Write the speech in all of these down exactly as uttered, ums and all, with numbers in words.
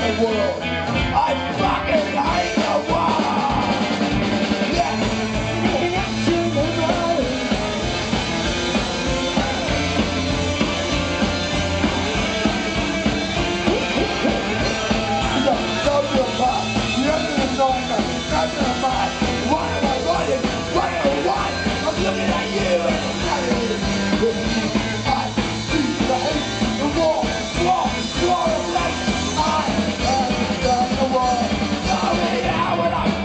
the world. I fucking hate the world. Yeah. Don't do a part. You don't need a nightmare. Don't do a part. Why am I running? What do I want? I'm looking at you and I'm telling you. I see the hate, the war, war, war of life. I am the war. Tell me now when I'm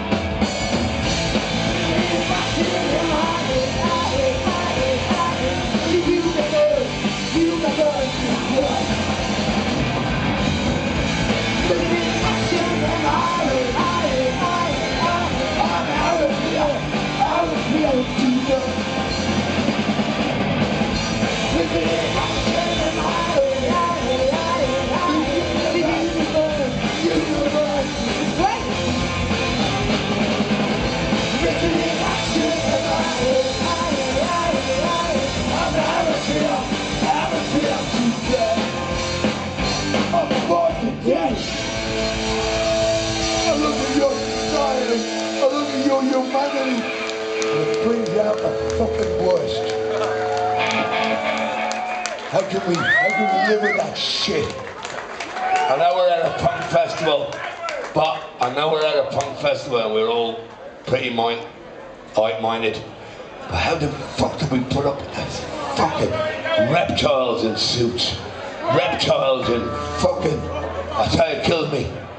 humanity, and it brings out the fucking worst. How can we, how can we live with that shit? I know we're at a punk festival, but I know we're at a punk festival and we're all pretty mind, like-minded. But how the fuck did we put up with those fucking reptiles in suits? Reptiles in fucking, I tell you, it kills me.